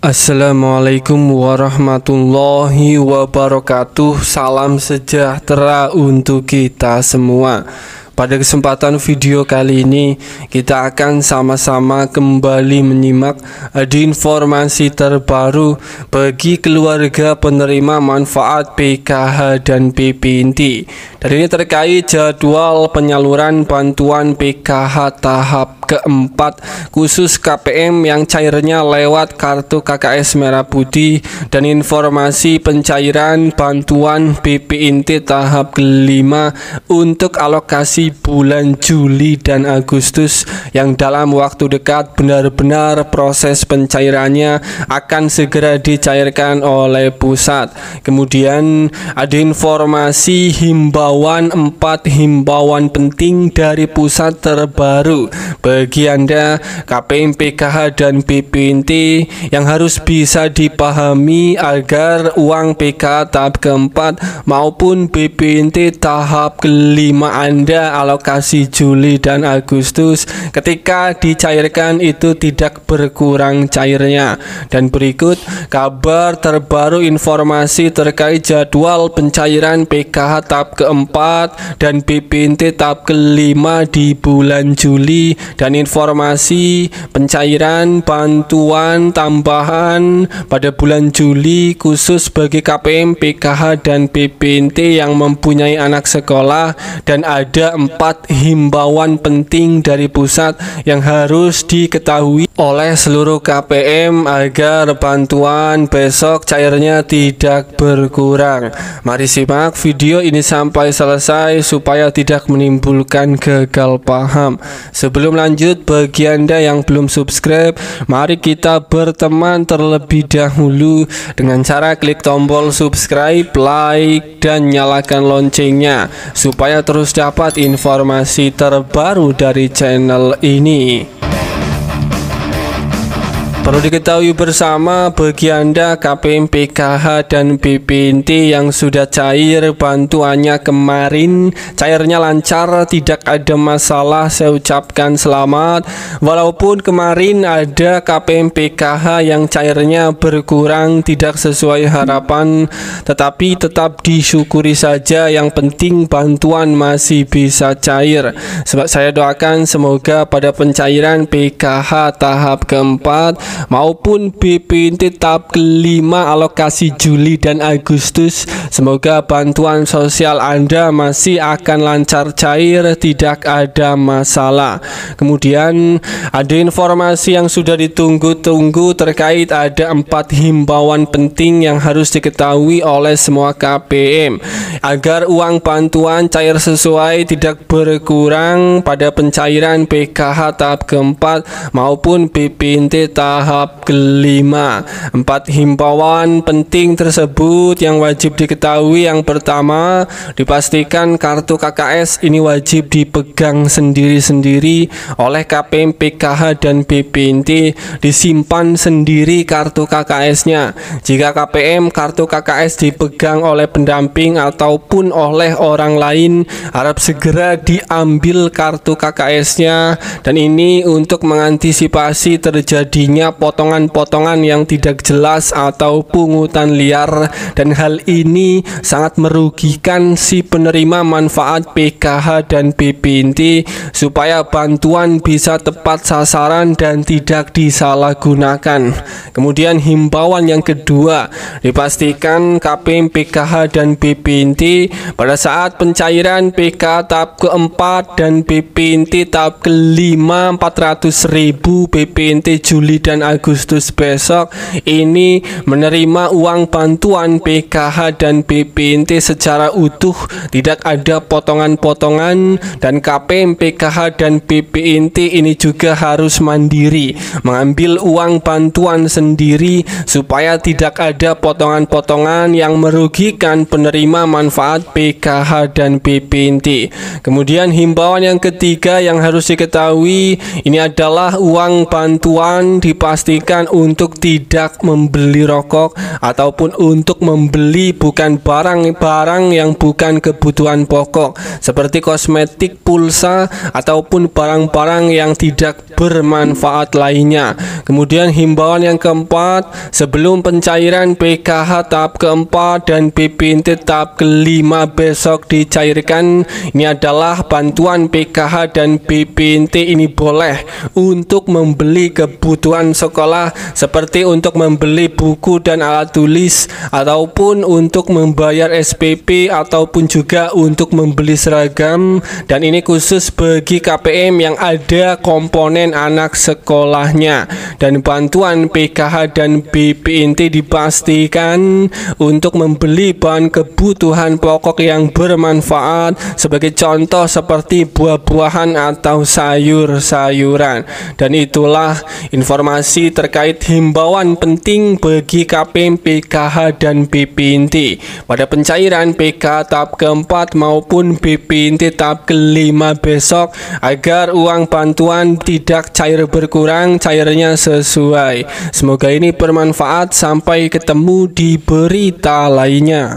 Assalamualaikum warahmatullahi wabarakatuh. Salam sejahtera untuk kita semua. Pada kesempatan video kali ini kita akan sama-sama kembali menyimak informasi terbaru bagi keluarga penerima manfaat PKH dan PPinti. Dan ini terkait jadwal penyaluran bantuan PKH tahap keempat khusus KPM yang cairnya lewat kartu KKS Merah Putih dan informasi pencairan bantuan PPinti tahap kelima untuk alokasi bulan Juli dan Agustus yang dalam waktu dekat benar-benar proses pencairannya akan segera dicairkan oleh pusat. Kemudian ada informasi himbauan 4 himbauan penting dari pusat terbaru bagi Anda KPM PKH dan PPinti yang harus bisa dipahami agar uang PKH tahap keempat maupun PPinti tahap kelima Anda alokasi Juli dan Agustus ketika dicairkan itu tidak berkurang cairnya. Dan berikut kabar terbaru informasi terkait jadwal pencairan PKH tahap keempat dan PPinti tahap kelima di bulan Juli dan informasi pencairan bantuan tambahan pada bulan Juli khusus bagi KPM PKH dan PPinti yang mempunyai anak sekolah. Dan ada 4 himbauan penting dari pusat yang harus diketahui oleh seluruh KPM agar bantuan besok cairnya tidak berkurang. Mari simak video ini sampai selesai supaya tidak menimbulkan gagal paham. Sebelum lanjut, bagi Anda yang belum subscribe, mari kita berteman terlebih dahulu dengan cara klik tombol subscribe, like, dan nyalakan loncengnya supaya terus dapat informasi terbaru dari channel ini. Perlu diketahui bersama bagi Anda KPM PKH dan PPinti yang sudah cair bantuannya kemarin, cairnya lancar, tidak ada masalah, saya ucapkan selamat. Walaupun kemarin ada KPM PKH yang cairnya berkurang tidak sesuai harapan, tetapi tetap disyukuri saja, yang penting bantuan masih bisa cair. Sebab saya doakan semoga pada pencairan PKH tahap keempat maupun PPinti tahap kelima alokasi Juli dan Agustus, semoga bantuan sosial Anda masih akan lancar cair, tidak ada masalah. Kemudian ada informasi yang sudah ditunggu-tunggu terkait ada 4 himbauan penting yang harus diketahui oleh semua KPM agar uang bantuan cair sesuai, tidak berkurang pada pencairan PKH tahap keempat maupun PPinti tahap kelima. 4 himbauan penting tersebut yang wajib diketahui. Yang pertama, dipastikan kartu KKS ini wajib dipegang sendiri-sendiri oleh KPM PKH dan PPinti, disimpan sendiri kartu KKS-nya. Jika KPM kartu KKS dipegang oleh pendamping ataupun oleh orang lain, harap segera diambil kartu KKS-nya, dan ini untuk mengantisipasi terjadinya potongan-potongan yang tidak jelas atau pungutan liar, dan hal ini sangat merugikan si penerima manfaat PKH dan PPinti supaya bantuan bisa tepat sasaran dan tidak disalahgunakan. Kemudian himbauan yang kedua, dipastikan KPM PKH dan PPinti pada saat pencairan PKH tahap keempat dan PPinti tahap kelima 400.000 PPinti Juli dan Agustus besok ini menerima uang bantuan PKH dan PPinti secara utuh, tidak ada potongan-potongan, dan KPM PKH dan PPinti ini juga harus mandiri mengambil uang bantuan sendiri supaya tidak ada potongan-potongan yang merugikan penerima manfaat bermanfaat PKH dan BP inti. Kemudian himbauan yang ketiga yang harus diketahui, ini adalah uang bantuan dipastikan untuk tidak membeli rokok ataupun untuk membeli bukan barang-barang yang bukan kebutuhan pokok seperti kosmetik, pulsa ataupun barang-barang yang tidak bermanfaat lainnya. Kemudian himbauan yang keempat, sebelum pencairan PKH tahap keempat dan BP inti tahap kelima besok dicairkan, ini adalah bantuan PKH dan BP inti ini boleh untuk membeli kebutuhan sekolah seperti untuk membeli buku dan alat tulis ataupun untuk membayar SPP ataupun juga untuk membeli seragam, dan ini khusus bagi KPM yang ada komponen anak sekolahnya. Dan bantuan PKH dan BP inti dipastikan untuk membeli bahan kebutuhan pokok yang bermanfaat sebagai contoh seperti buah-buahan atau sayur-sayuran. Dan itulah informasi terkait himbauan penting bagi KPM, PKH dan BP inti pada pencairan PKH tahap keempat maupun BP inti tahap kelima besok, agar uang bantuan tidak cair berkurang, cairnya sesuai. Semoga ini bermanfaat. Sampai ketemu di berita lainnya.